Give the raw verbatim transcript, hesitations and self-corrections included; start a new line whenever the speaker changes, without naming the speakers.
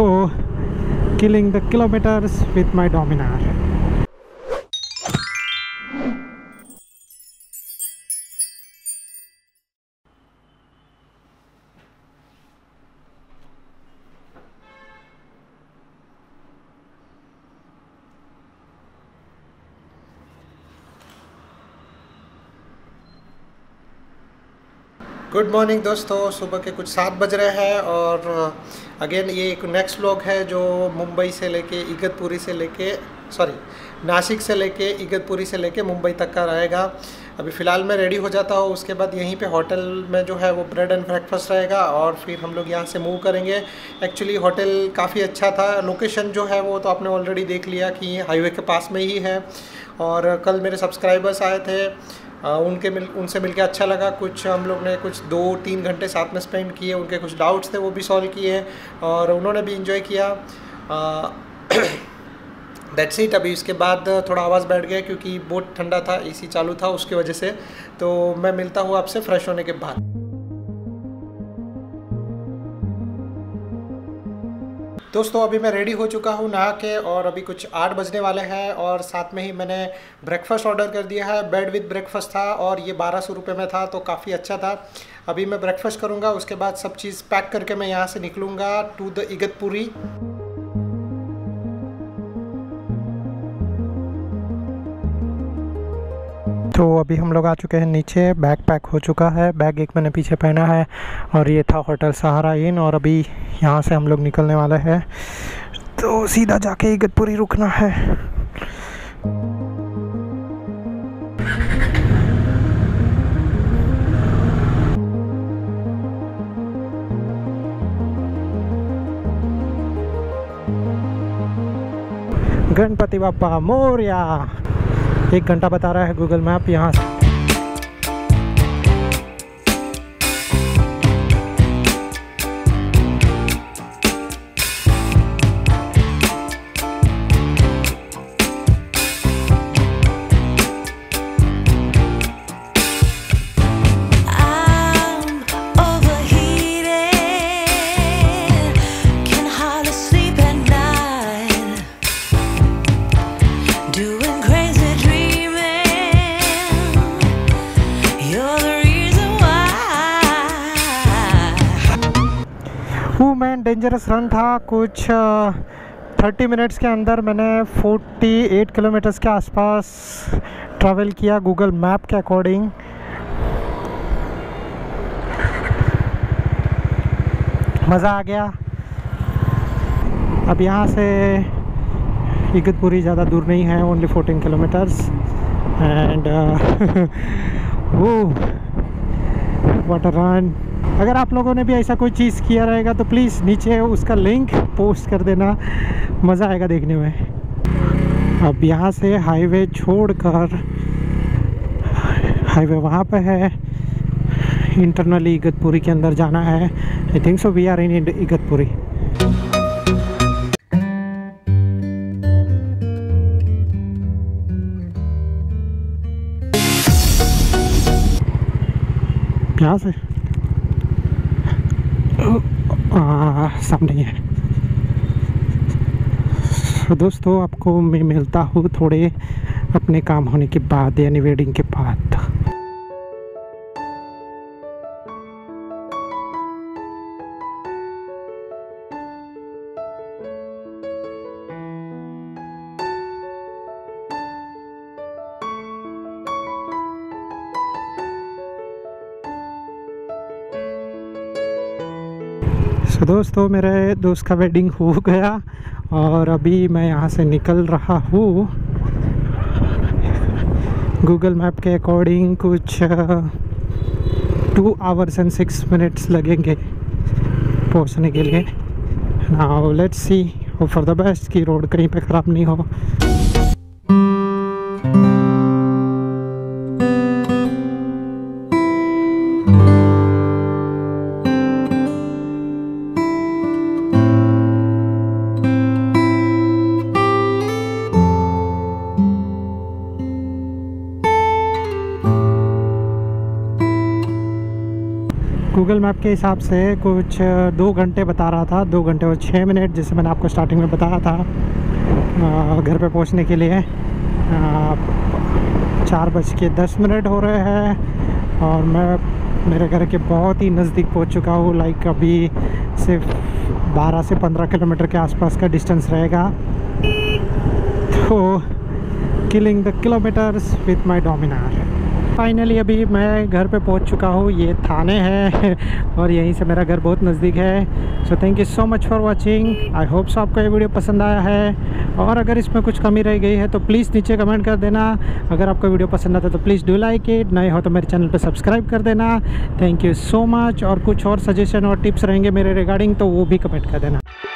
So, killing the kilometers with my Dominar.
Good morning दोस्तों, सुबह के कुछ सात बज रहे हैं और अगेन ये एक नेक्स्ट व्लॉग है जो मुंबई से लेके इगतपुरी से लेके सॉरी नासिक से लेके इगतपुरी से लेके मुंबई तक का रहेगा। अभी फ़िलहाल मैं रेडी हो जाता हूँ, उसके बाद यहीं पे होटल में जो है वो ब्रेड एंड ब्रेकफास्ट रहेगा और फिर हम लोग यहाँ से मूव करेंगे। एक्चुअली होटल काफ़ी अच्छा था, लोकेशन जो है वो तो आपने ऑलरेडी देख लिया कि हाईवे के पास में ही है। और कल मेरे सब्सक्राइबर्स आए थे, आ, उनके मिल उनसे मिलके अच्छा लगा। कुछ हम लोग ने कुछ दो तीन घंटे साथ में स्पेंड किए, उनके कुछ डाउट्स थे वो भी सॉल्व किए और उन्होंने भी इंजॉय किया। That's it. अभी इसके बाद थोड़ा आवाज़ बैठ गया क्योंकि बहुत ठंडा था, एसी चालू था उसकी वजह से। तो मैं मिलता हूँ आपसे फ्रेश होने के बाद। दोस्तों अभी मैं रेडी हो चुका हूँ नहा के और अभी कुछ आठ बजने वाले हैं और साथ में ही मैंने ब्रेकफास्ट ऑर्डर कर दिया है। बेड विद ब्रेकफास्ट था और ये बारह सौ रुपये में था, तो काफ़ी अच्छा था। अभी मैं ब्रेकफास्ट करूँगा, उसके बाद सब चीज़ पैक करके मैं यहाँ से निकलूँगा टू द इगतपुरी।
तो अभी हम लोग आ चुके हैं नीचे, बैग पैक हो चुका है, बैग एक मैंने पीछे पहना है और ये था होटल सहारा इन। और अभी यहाँ से हम लोग निकलने वाले हैं, तो सीधा जाके इगतपुरी रुकना है। गणपति बाप्पा मोरया। एक घंटा बता रहा है गूगल मैप यहाँ से। मैन डेंजरस रन था, कुछ थर्टी मिनट्स के अंदर मैंने अड़तालीस किलोमीटर्स के आसपास ट्रैवल किया गूगल मैप के अकॉर्डिंग। मज़ा आ गया। अब यहाँ से इगतपुरी ज़्यादा दूर नहीं है, only fourteen kilometers and oh what a run. अगर आप लोगों ने भी ऐसा कोई चीज़ किया रहेगा तो प्लीज़ नीचे उसका लिंक पोस्ट कर देना, मज़ा आएगा देखने में। अब यहाँ से हाईवे छोड़कर, हाईवे वहाँ पे है, इंटरनली इगतपुरी के अंदर जाना है। I think so we are in Igatpuri. यहाँ से आ, सामने है। तो दोस्तों आपको मैं मिलता हूँ थोड़े अपने काम होने के बाद, यानी वेडिंग के बाद। तो दोस्तों मेरे दोस्त का वेडिंग हो गया और अभी मैं यहाँ से निकल रहा हूँ। गूगल मैप के अकॉर्डिंग कुछ two hours and six minutes लगेंगे पहुँचने के लिए। Now let's see, hope for the best कि रोड कहीं पे ख़राब नहीं हो। गूगल मैप के हिसाब से कुछ दो घंटे बता रहा था, दो घंटे और छः मिनट, जैसे मैंने आपको स्टार्टिंग में बताया था। आ, घर पे पहुंचने के लिए आ, चार बज के दस मिनट हो रहे हैं और मैं मेरे घर के बहुत ही नज़दीक पहुंच चुका हूँ। लाइक अभी सिर्फ बारह से पंद्रह किलोमीटर के आसपास का डिस्टेंस रहेगा। तो killing the kilometers with my Dominar. Finally अभी मैं घर पे पहुंच चुका हूँ। ये थाने है और यहीं से मेरा घर बहुत नज़दीक है। So thank you so much for watching. I hope so आपको ये वीडियो पसंद आया है और अगर इसमें कुछ कमी रह गई है तो प्लीज़ नीचे कमेंट कर देना। अगर आपको वीडियो पसंद आता है तो प्लीज़ डू लाइक इट, नए हो तो मेरे चैनल पे सब्सक्राइब कर देना। Thank you so much. और कुछ और सजेशन और टिप्स रहेंगे मेरे रिगार्डिंग तो वो भी कमेंट कर देना।